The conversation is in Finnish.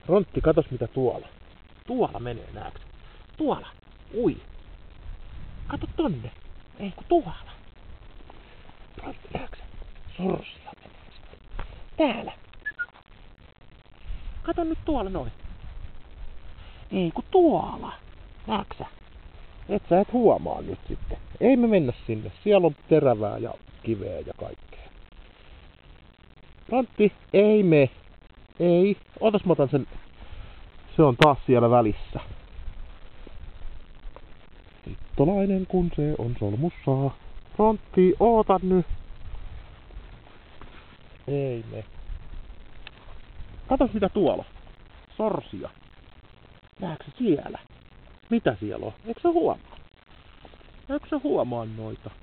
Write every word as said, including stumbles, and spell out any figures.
Rontti, katos mitä tuolla. Tuolla menee, näetkö? Tuolla. Ui. Kato tonne. Ei kun tuolla. Rontti, näetkö? Sorsia menee siellä. Täällä. Kato nyt tuolla noin. Ei kun tuolla. Näetkö sä? Et sä et huomaa nyt sitten. Ei me mennä sinne. Siellä on terävää ja kiveä ja kaikkea. Rontti, ei me. Ei. Otas mä otan sen. Se on taas siellä välissä. Littolainen kun se on solmussa. Rontti, oota nyt. Ei me. Katos mitä tuolla. Sorsia. Näetkö siellä? Mitä siellä on? Eikö sä huomaa? Eikö sä huomaa noita?